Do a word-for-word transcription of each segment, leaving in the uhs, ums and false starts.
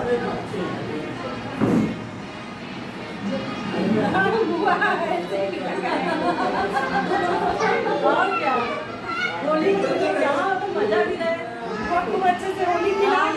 और क्या होली यहाँ तो मजा भी है, खूब अच्छे से होली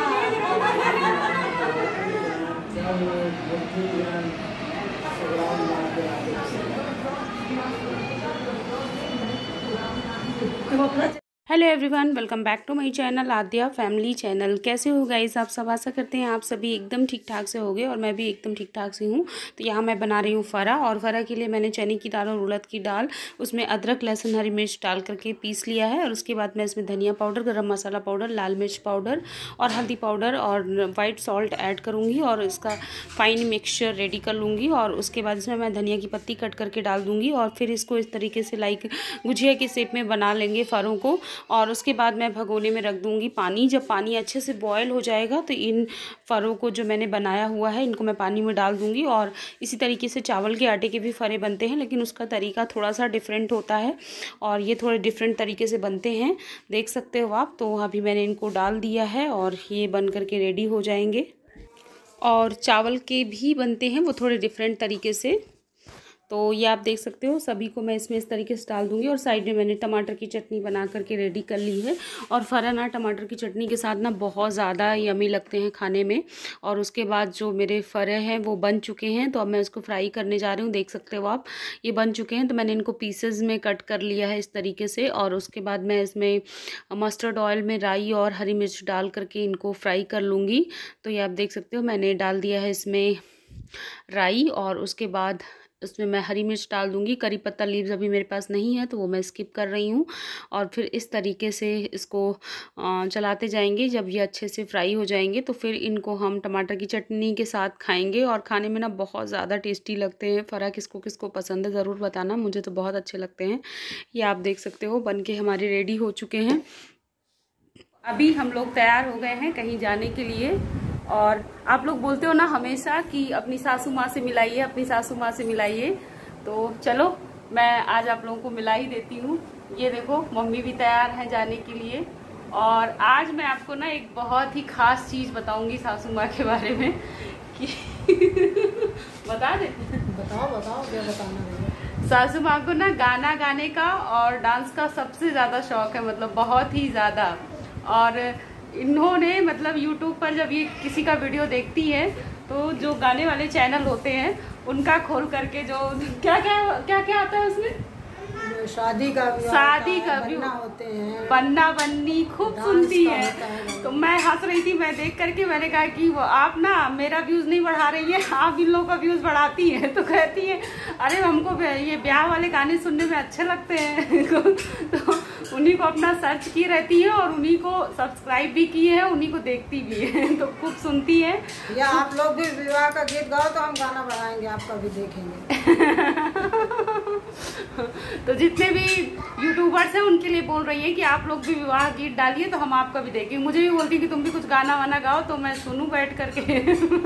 खिला। Hello everyone, welcome back to my channel Aadya family channel. कैसे हो गाइस आप सब? आशा करते हैं आप सभी एकदम ठीक ठाक से होगे और मैं भी एकदम ठीक ठाक से हूँ। तो यहाँ मैं बना रही हूँ फरा, और फरा के लिए मैंने चने की दाल और उड़द की दाल, उसमें अदरक लहसुन हरी मिर्च डाल करके पीस लिया है। और उसके बाद मैं इसमें धनिया पाउडर, गरम मसाला पाउडर, लाल मिर्च पाउडर और हल्दी पाउडर और वाइट सॉल्ट ऐड करूँगी और इसका फाइन मिक्सचर रेडी कर लूँगी। और उसके बाद इसमें मैं धनिया की पत्ती कट करके डाल दूँगी और फिर इसको इस तरीके से लाइक गुजिया के शेप में बना लेंगे फरों को। और उसके बाद मैं भगोने में रख दूंगी पानी। जब पानी अच्छे से बॉयल हो जाएगा तो इन फरों को जो मैंने बनाया हुआ है इनको मैं पानी में डाल दूंगी। और इसी तरीके से चावल के आटे के भी फरे बनते हैं, लेकिन उसका तरीका थोड़ा सा डिफरेंट होता है और ये थोड़े डिफरेंट तरीके से बनते हैं, देख सकते हो आप। तो अभी मैंने इनको डाल दिया है और ये बन करके रेडी हो जाएंगे। और चावल के भी बनते हैं वो थोड़े डिफरेंट तरीके से। तो ये आप देख सकते हो, सभी को मैं इसमें इस तरीके से डाल दूंगी। और साइड में मैंने टमाटर की चटनी बना करके रेडी कर ली है। और फरा ना टमाटर की चटनी के साथ ना बहुत ज़्यादा यमी लगते हैं खाने में। और उसके बाद जो मेरे फरे हैं वो बन चुके हैं, तो अब मैं इसको फ्राई करने जा रही हूँ। देख सकते हो आप, ये बन चुके हैं। तो मैंने इनको पीसेज में कट कर लिया है इस तरीके से। और उसके बाद मैं इसमें मस्टर्ड ऑयल में राई और हरी मिर्च डाल करके इनको फ्राई कर लूँगी। तो ये आप देख सकते हो, मैंने डाल दिया है इसमें राई और उसके बाद उसमें मैं हरी मिर्च डाल दूंगी। करी पत्ता लीव्स अभी मेरे पास नहीं है तो वो मैं स्किप कर रही हूँ। और फिर इस तरीके से इसको चलाते जाएंगे। जब ये अच्छे से फ्राई हो जाएंगे तो फिर इनको हम टमाटर की चटनी के साथ खाएंगे। और खाने में ना बहुत ज़्यादा टेस्टी लगते हैं फरा। किसको किसको पसंद है ज़रूर बताना, मुझे तो बहुत अच्छे लगते हैं। ये आप देख सकते हो बन के हमारे रेडी हो चुके हैं। अभी हम लोग तैयार हो गए हैं कहीं जाने के लिए। और आप लोग बोलते हो ना हमेशा कि अपनी सासू माँ से मिलाइए, अपनी सासू माँ से मिलाइए। तो चलो मैं आज आप लोगों को मिला ही देती हूँ। ये देखो मम्मी भी तैयार हैं जाने के लिए। और आज मैं आपको ना एक बहुत ही खास चीज़ बताऊंगी सासू माँ के बारे में कि बता दे बताओ बताओ क्या बताना है। सासू माँ को ना गाना गाने का और डांस का सबसे ज़्यादा शौक है, मतलब बहुत ही ज़्यादा। और इन्होंने मतलब यूट्यूब पर जब ये किसी का वीडियो देखती है तो जो गाने वाले चैनल होते हैं उनका खोल करके जो क्या क्या क्या क्या आता है उसमें, शादी का भी शादी का भी होते हैं, बन्ना बन्नी खूब सुनती है। तो मैं हंस रही थी, मैं देख करके मैंने कहा कि वो आप ना मेरा व्यूज नहीं बढ़ा रही है, आप इन लोगों का व्यूज बढ़ाती है। तो कहती है अरे हमको ये ब्याह वाले गाने सुनने में अच्छे लगते हैं। तो उन्हीं को अपना सर्च की रहती है और उन्हीं को सब्सक्राइब भी की है, उन्हीं को देखती भी है। तो खूब सुनती है। या आप लोग भी विवाह का गीत गाओ तो हम गाना बढ़ाएंगे, आपका भी देखेंगे। तो जितने भी यूट्यूबर्स हैं उनके लिए बोल रही है कि आप लोग भी विवाह गीत डालिए तो हम आपका भी देखेंगे। मुझे भी बोलती है कि तुम भी कुछ गाना वाना गाओ तो मैं सुनूं बैठ करके।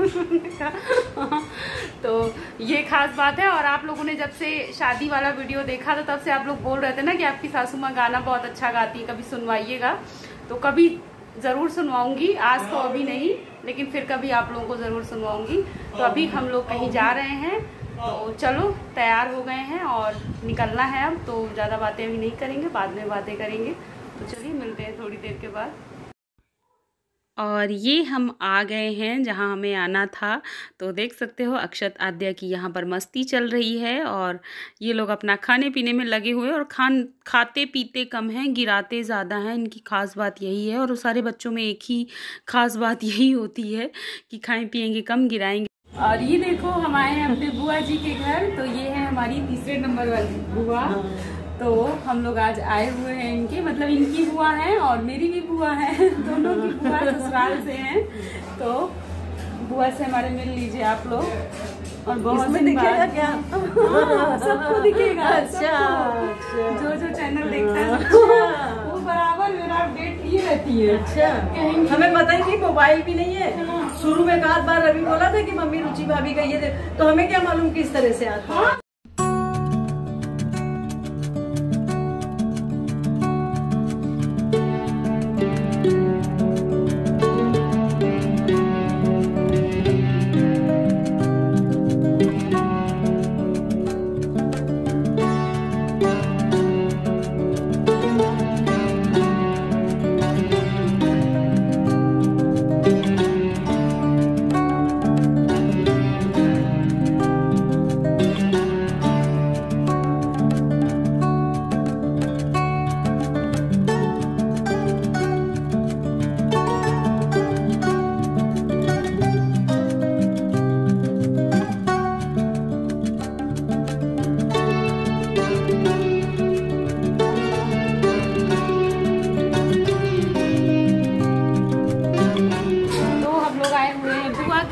तो ये खास बात है। और आप लोगों ने जब से शादी वाला वीडियो देखा था तब से आप लोग बोल रहे थे ना कि आपकी सासू माँ गाना बहुत अच्छा गाती है, कभी सुनवाइएगा। तो कभी ज़रूर सुनवाऊंगी, आज तो अभी नहीं, लेकिन फिर कभी आप लोगों को ज़रूर सुनवाऊंगी। तो अभी हम लोग कहीं जा रहे हैं, तो चलो तैयार हो गए हैं और निकलना है अब। तो ज़्यादा बातें अभी नहीं करेंगे, बाद में बातें करेंगे। तो चलिए मिलते हैं थोड़ी देर के बाद। और ये हम आ गए हैं जहाँ हमें आना था। तो देख सकते हो अक्षत आद्या की यहाँ पर मस्ती चल रही है और ये लोग अपना खाने पीने में लगे हुए हैं। और खान खाते पीते कम हैं, गिराते ज़्यादा हैं, इनकी खास बात यही है। और सारे बच्चों में एक ही खास बात यही होती है कि खाएं पिएंगे कम, गिराएंगे। और ये देखो हम आए हैं अपने बुआ जी के घर। तो ये है हमारी तीसरे नंबर वाली बुआ। तो हम लोग आज आए हुए हैं इनके, मतलब इनकी बुआ है और मेरी भी बुआ है, दोनों की बुआ ससुराल से हैं। तो बुआ से हमारे मिल लीजिए आप लोग। और बहुत दिन बाद क्या सबको दिखेगा। अच्छा, जो जो चैनल देखता है वो बराबर मेरा अपडेट ही रहती है। अच्छा, हमें पता ही नहीं, मोबाइल भी नहीं है। शुरू में एक बार रवि बोला था कि मम्मी रुचि भाभी का ये, तो हमें क्या मालूम किस तरह से आता है।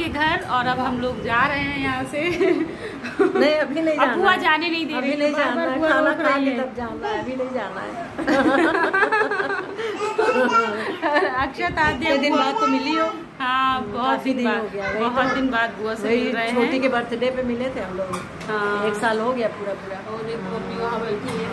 के घर और अब हम लोग जा रहे हैं यहाँ से। नहीं अभी नहीं जाना, बुआ जाने नहीं दे रही, अभी नहीं जाना है, खाना खा के तब जाना है, अभी नहीं जाना है। अक्षत आद्या दिन बाद तो मिली हो। हाँ बहुत दिन बाद हो गया, बहुत दिन बाद बुआ से मिल रहे हैं। छोटी के बर्थडे पे मिले थे हम लोग। हाँ एक साल हो गया पूरा पूरा। और एक मम्मी वहाँ बैठी है।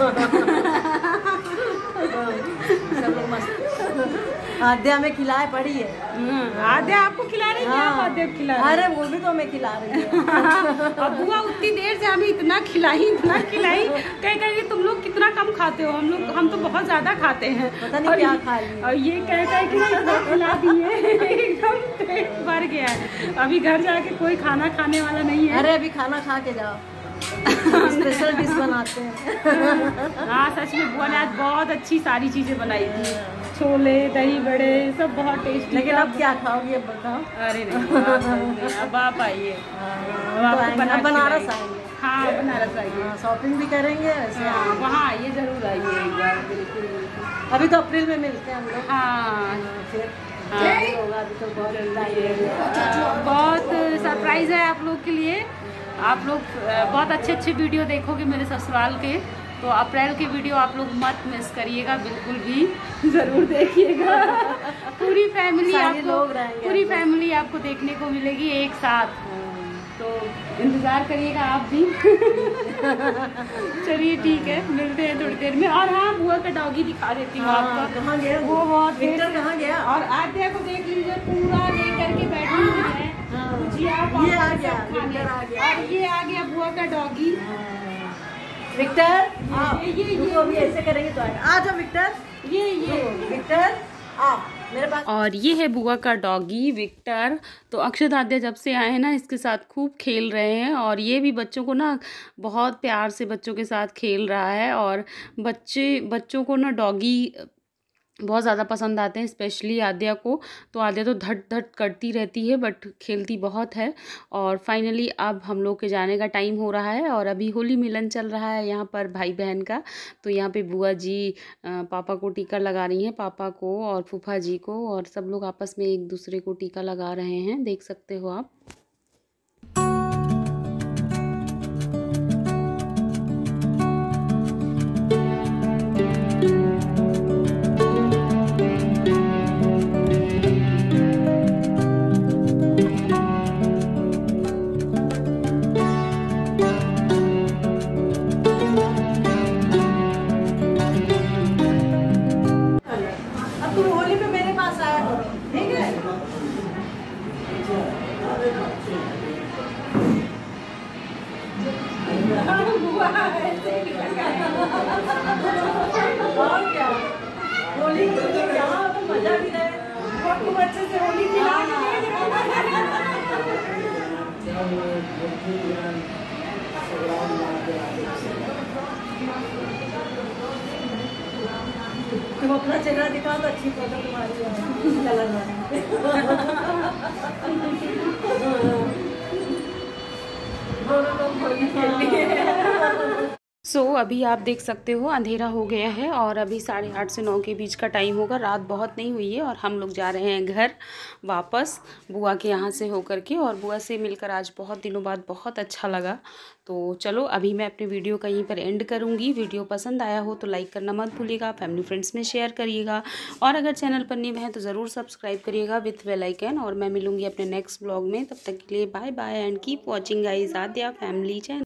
सब लोग मस्त। आद्या में खिलाए पड़ी है। आद्या आपको खिला रही है? हाँ, आद्या खिला रही है। अरे वो भी तो हमें खिला रही है। अब बुआ उतनी देर से हमें इतना खिलाई इतना खिलाई, कह कह तुम लोग कितना कम खाते हो, हम लोग हम तो बहुत ज्यादा खाते हैं, पता नहीं क्या खा लिया। और ये कह कह के खिला दिए, एकदम पेट भर गया है। अभी घर जाके कोई खाना खाने वाला नहीं है। अरे अभी खाना खा के जाओ, स्पेशल डिश बनाते हैं। हाँ सच में बुआ ने आज बहुत अच्छी सारी चीजें बनाई थी, छोले दही बड़े सब बहुत टेस्टी। लेकिन अब क्या खाओगी अब बताओ? अरे नहीं अब आप आइए, बनारस आएंगे। हाँ बनारस आइए, शॉपिंग भी करेंगे वैसे। हाँ वहाँ आइए जरूर आइए एक बार, बिल्कुल। अभी तो अप्रैल में मिलते हैं हम लोग। हाँ फिर हाँ होगा, अभी तो बहुत बहुत सरप्राइज है आप लोग के लिए। आप लोग बहुत अच्छे अच्छे वीडियो देखोगे मेरे ससुराल के, तो अप्रैल के वीडियो आप लोग मत मिस करिएगा, बिल्कुल भी जरूर देखिएगा। पूरी फैमिली आपको पूरी फैमिली आपको देखने को मिलेगी एक साथ, तो इंतजार करिएगा आप भी। चलिए ठीक है, मिलते हैं थोड़ी देर में। और हाँ बुआ का डॉगी दिखा देती हूँ आपको। कहाँ गया वो बहुत विक्टर कहाँ गया? और आद्या को देख लीजिए पूरा लेकर के बैठी हुई है। ये आ गया, विक्टर आ गया। और ये आ गया बुआ का डॉगी। विक्टर ये ये ये अभी ऐसे करेंगे तो आएगा। आ जाओ विक्टर, ये ये विक्टर आ मेरे पास। और ये है बुआ का डॉगी विक्टर। तो अक्षत आद्या जब से आए हैं ना इसके साथ खूब खेल रहे हैं, और ये भी बच्चों को ना बहुत प्यार से बच्चों के साथ खेल रहा है। और बच्चे बच्चों को ना डॉगी बहुत ज़्यादा पसंद आते हैं, स्पेशली आद्या को। तो आद्या तो धट धट करती रहती है बट खेलती बहुत है। और फाइनली अब हम लोग के जाने का टाइम हो रहा है, और अभी होली मिलन चल रहा है यहाँ पर भाई बहन का। तो यहाँ पे बुआ जी पापा को टीका लगा रही हैं, पापा को और फूफा जी को, और सब लोग आपस में एक दूसरे को टीका लगा रहे हैं, देख सकते हो आप। और क्या होली यहाँ तो मजा भी है, खूब अच्छे से होली तुम अपना चेहरा दिखाओ तो अच्छी फोटो तुम्हारी कलर सो so, अभी आप देख सकते हो अंधेरा हो गया है, और अभी साढ़े आठ से नौ के बीच का टाइम होगा, रात बहुत नहीं हुई है। और हम लोग जा रहे हैं घर वापस बुआ के यहाँ से होकर के। और बुआ से मिलकर आज बहुत दिनों बाद बहुत अच्छा लगा। तो चलो अभी मैं अपने वीडियो का यहीं पर एंड करूँगी। वीडियो पसंद आया हो तो लाइक करना मत भूलिएगा, फैमिली फ्रेंड्स में शेयर करिएगा, और अगर चैनल पर न्यू है तो ज़रूर सब्सक्राइब करिएगा विथ बेल आइकन। और मैं मिलूँगी अपने नेक्स्ट ब्लॉग में, तब तक के लिए bye bye and keep watching guys Aadya family channel.